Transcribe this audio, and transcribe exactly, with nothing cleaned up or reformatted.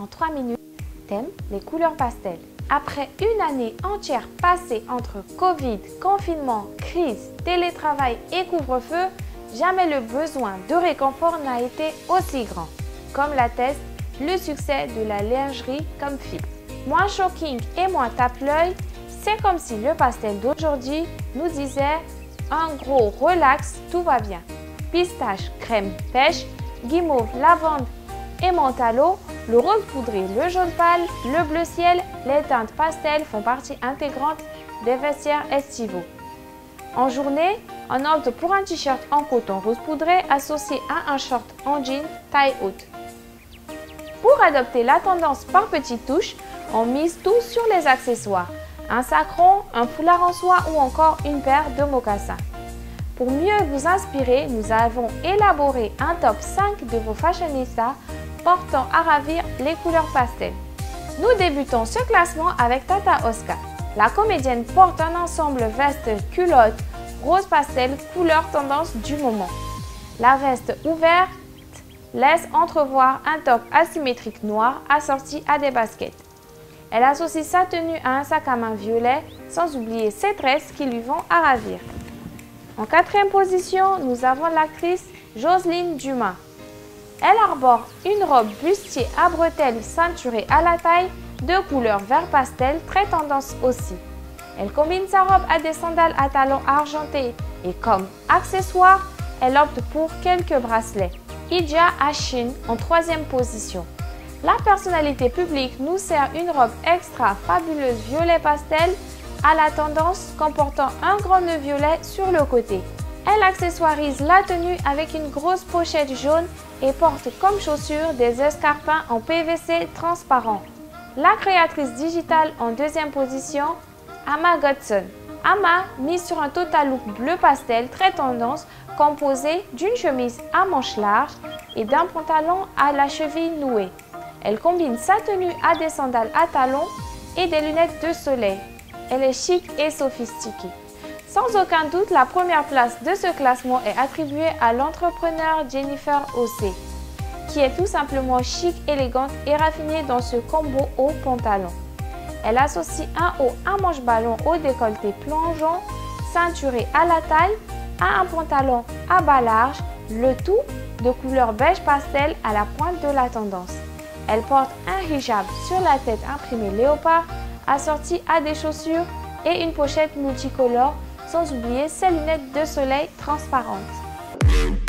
en trois minutes. Thème, les couleurs pastel. Après une année entière passée entre Covid, confinement, crise, télétravail et couvre-feu, jamais le besoin de réconfort n'a été aussi grand. Comme l'atteste le succès de la lingerie Comfy. Moins shocking et moins tape-l'œil, c'est comme si le pastel d'aujourd'hui nous disait un gros relax, tout va bien. Pistache, crème, pêche, guimauve, lavande et mentalo, le rose poudré, le jaune pâle, le bleu ciel, les teintes pastel font partie intégrante des vestiaires estivaux. En journée, on opte pour un t-shirt en coton rose poudré associé à un short en jean taille haute. Pour adopter la tendance par petites touches, on mise tout sur les accessoires. Un sac rond, un foulard en soie ou encore une paire de mocassins. Pour mieux vous inspirer, nous avons élaboré un top cinq de vos fashionistas portant à ravir les couleurs pastel. Nous débutons ce classement avec Tata Oscar. La comédienne porte un ensemble veste culotte rose pastel couleur tendance du moment. La veste ouverte laisse entrevoir un top asymétrique noir assorti à des baskets. Elle associe sa tenue à un sac à main violet, sans oublier ses tresses qui lui vont à ravir. En quatrième position, nous avons l'actrice Jocelyne Dumas. Elle arbore une robe bustier à bretelles ceinturée à la taille de couleur vert pastel, très tendance aussi. Elle combine sa robe à des sandales à talons argentés et comme accessoire, elle opte pour quelques bracelets. Ija Ashin en troisième position. La personnalité publique nous sert une robe extra fabuleuse violet pastel à la tendance comportant un grand nœud violet sur le côté. Elle accessoirise la tenue avec une grosse pochette jaune et porte comme chaussure des escarpins en P V C transparent. La créatrice digitale en deuxième position, Amma Godson. Amma mise sur un total look bleu pastel très tendance composé d'une chemise à manches larges et d'un pantalon à la cheville nouée. Elle combine sa tenue à des sandales à talons et des lunettes de soleil. Elle est chic et sophistiquée. Sans aucun doute, la première place de ce classement est attribuée à l'entrepreneur Jennifer Hossé, qui est tout simplement chic, élégante et raffinée dans ce combo haut pantalon. Elle associe un haut à manche ballon au décolleté plongeant, ceinturé à la taille, à un pantalon à bas large, le tout de couleur beige pastel à la pointe de la tendance. Elle porte un hijab sur la tête imprimé léopard, assorti à des chaussures et une pochette multicolore, sans oublier ses lunettes de soleil transparentes.